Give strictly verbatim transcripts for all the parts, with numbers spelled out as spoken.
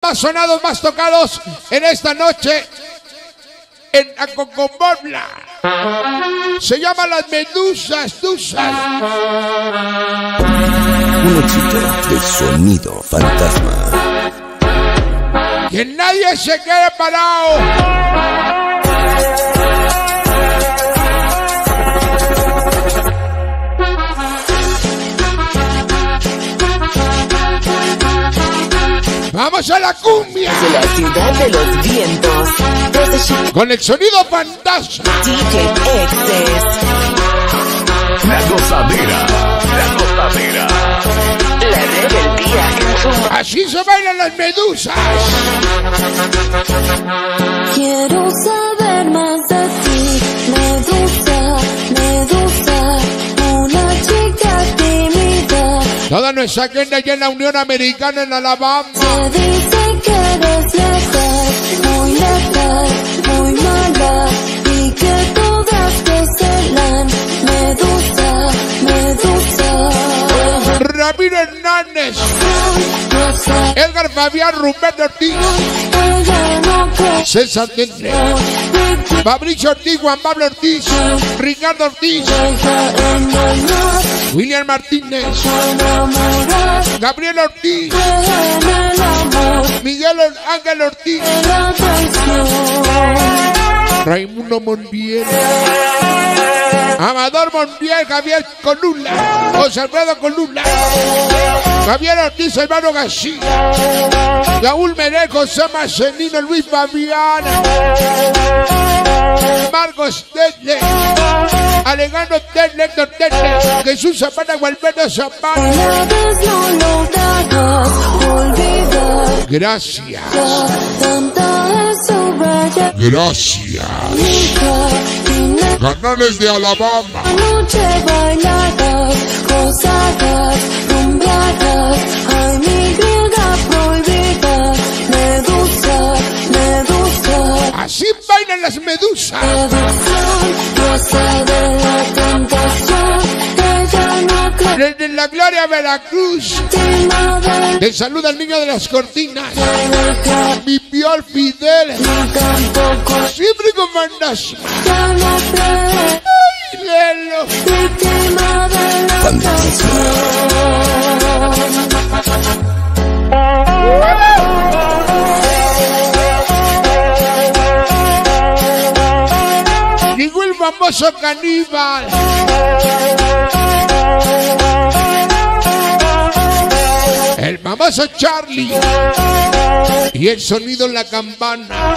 más sonados, más tocados en esta noche en Acocobobla. Se llama Las Medusas, Dusas. Un éxito de Sonido Fantasma. Que nadie se quede parado. ¡Vamos a la cumbia! De la ciudad de los vientos. Desde con el Sonido Fantasma. D J Excess. La gozadera. La gozadera. La rebeldía en su... Así se bailan las medusas. Quiero saber más de ti, medusa, medusa, una chica tímida. Toda nuestra gente allá en la Unión Americana, en Alabama. Se dice que eres letal, muy letal, muy mala, y que todas te celan. Medusa, medusa. Ramiro Hernández, Edgar Fabián, Rubén Ortiz, César Tendre, Fabricio Ortiz, Juan Pablo Ortiz, Ricardo Ortiz, William Martínez, Gabriel Ortiz, Miguel Ángel Ortiz, Raimundo Montiel, Amador Montiel, Javier Colula, José Alfredo Colula, Javier Ortiz, hermano García, Raúl Meré, José Marcelino, Luis Fabiana, Marcos Telle, Alejandro Telle, Héctor Telle, Jesús Zapata, Gualberto Zapata. Gracias. Gracias. Canales de Alabama. Anoche bailadas, gozadas, rumbeadas, ay mi griega prohibida, medusa, medusa. Así bailan las medusas. Seducción, diosa de la tentación, ella no cree. Desde la Gloria Veracruz, te saluda el niño de las cortinas. Vivió al Fidel. Siempre con fantasma. ¡Ay, Lelo! Llegó el famoso caníbal. El famoso Charlie. Y el sonido en la campana.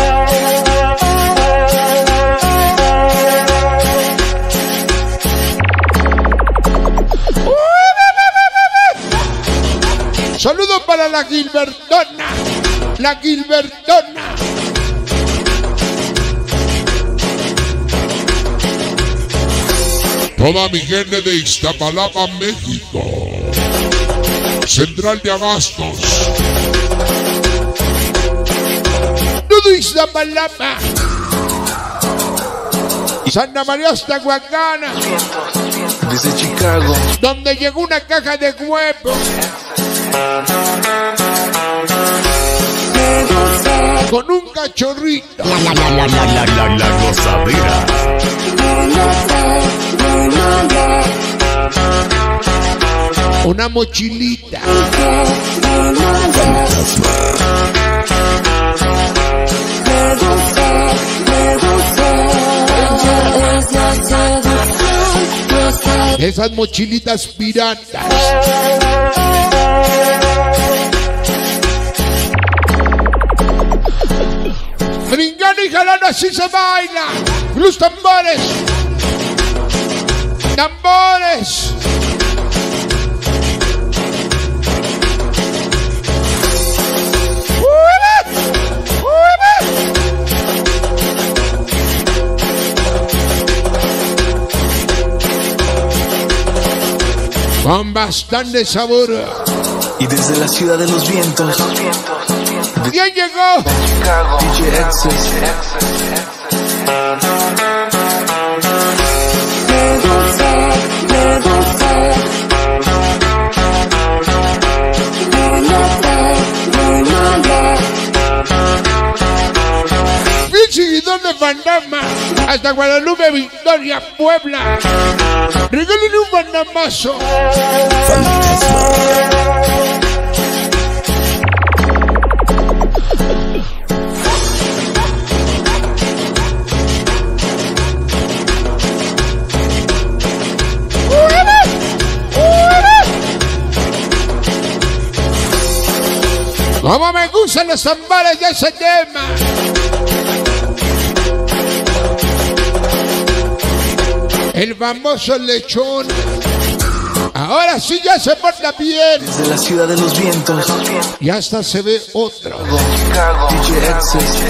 Saludos para la Gilbertona. La Gilbertona. Toda mi gente de Iztapalapa, México. Central de Abastos. Todo Iztapalapa. Santa María hasta Huacana. Desde Chicago. Donde llegó una caja de huevos. Con un cachorrito. La, la, la, la, la, la, la gozadera. Una mochilita. Esas mochilitas piratas. Brincando y jalando, así se baila. Los tambores. Tambores. Con bastante sabor. Y desde la ciudad de los vientos. ¿Quién llegó? D J Excess. son de fantasma. Hasta Guadalupe, Victoria, Puebla. Regálenle un fantasmazo. Como me gustan los tambores de ese tema. El famoso lechón. Ahora sí ya se porta bien. Desde la ciudad de los vientos. Y hasta se ve otro. D J Access.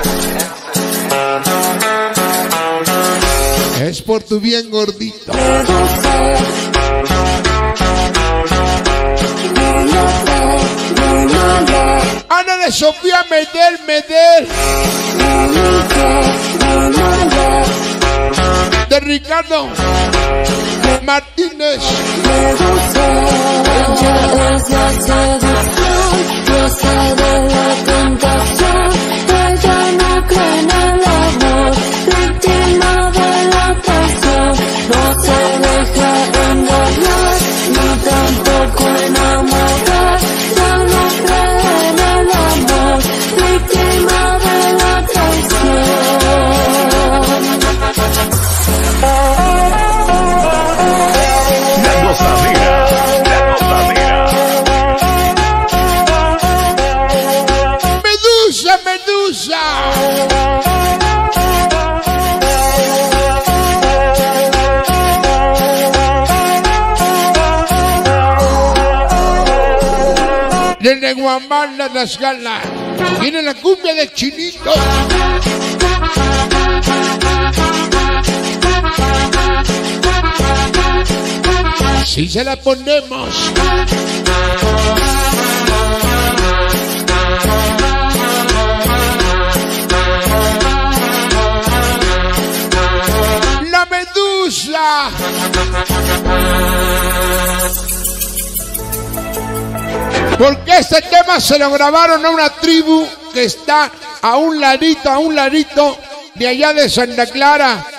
Es por tu bien, gordito. Ana de Sofía Medel, Medel. De Ricardo Martínez. Ella es la seducción, diosa de la tentación. Ella no cree en el amor, víctima de la pasión. No se deja engañar, ni tampoco enamorar. Ya no cree en el amor, víctima de la traición. La gozadera, la gozadera. Medusa, Medusa. Desde Guamala, Tlaxcala, viene la cumbia de Chinito. Si se la ponemos. La Medusa. Porque este tema se lo grabaron a una tribu que está a un ladito, a un ladito de allá de Santa Clara.